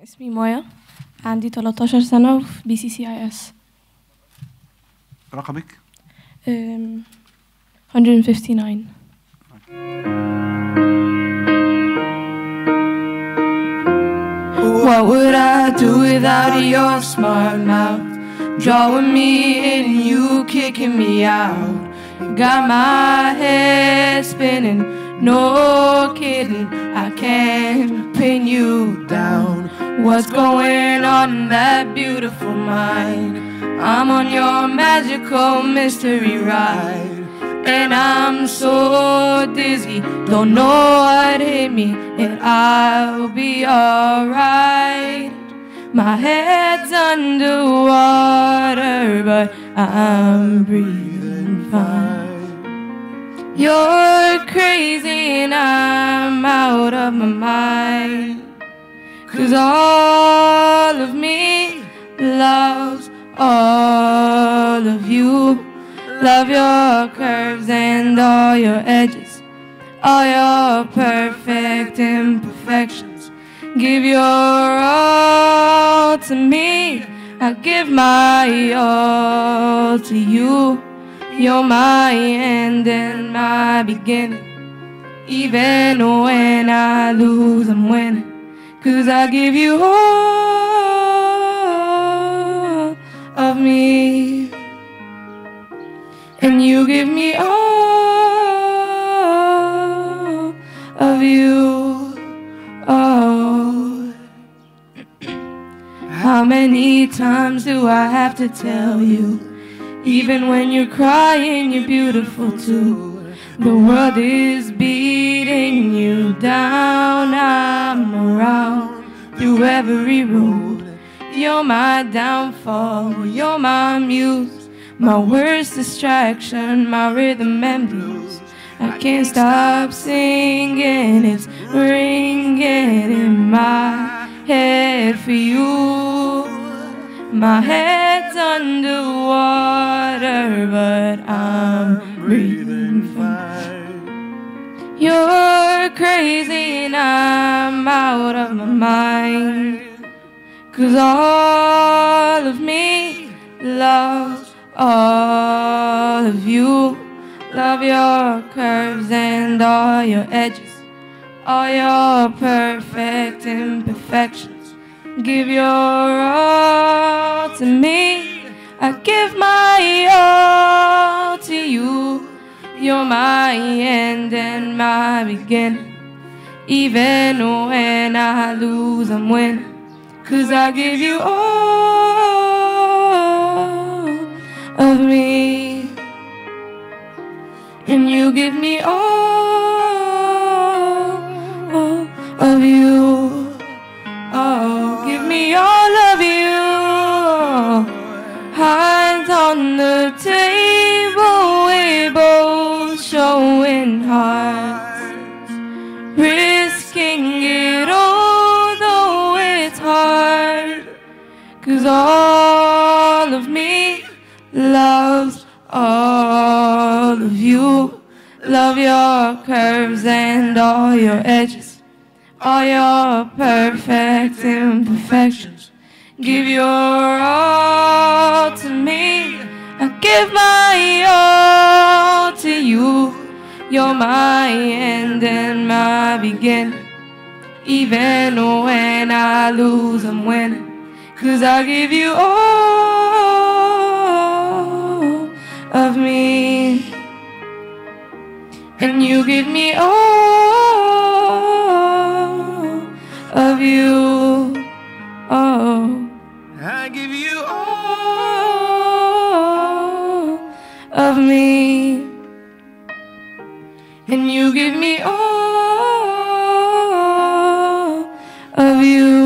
اسمي مايا، عندي 13 سنة وفي BCCIS. رقمك؟ 159. What would I do without your smart mouth? Drawing me in, you kicking me out. Got my head spinning, no kidding, I can't pin you down. What's going on in that beautiful mind? I'm on your magical mystery ride, and I'm so dizzy, don't know what hit me, and I'll be alright. My head's underwater, but I'm breathing fine. You're crazy and I'm out of my mind, 'cause all of me loves all of you. Love your curves and all your edges, all your perfect imperfections. Give your all to me, I give my all to you. You're my end and my beginning. Even when I lose, I'm winning, 'cause I give you all of me, and you give me all of you. Oh, how many times do I have to tell you? Even when you're crying, you're beautiful too. The world is beating you down. I'm around through every road. You're my downfall, you're my muse, my worst distraction, my rhythm and blues. I can't stop singing, it's ringing in my head for you. My head's underwater, but I'm breathing fine. You're crazy and I'm out of my mind, 'cause all of me loves all of you. Love your curves and all your edges, all your perfect imperfections. Give your all to me, I give my all to you. You're my end and my beginning. Even when I lose, I'm winning, 'cause I give you all of me, and you give me all of you. Oh, give me all of you. Hands on the table, we both showing hearts, risking it all, though it's hard, 'cause all of me loves all of you. Love your curves and all your edges, all your perfect imperfections. Give your all to me, I give my all to you. You're my end and my beginning. Even when I lose, I'm winning, 'cause I give you all of me, and you give me all of you. Oh, I give you all of me, and you give me all of you.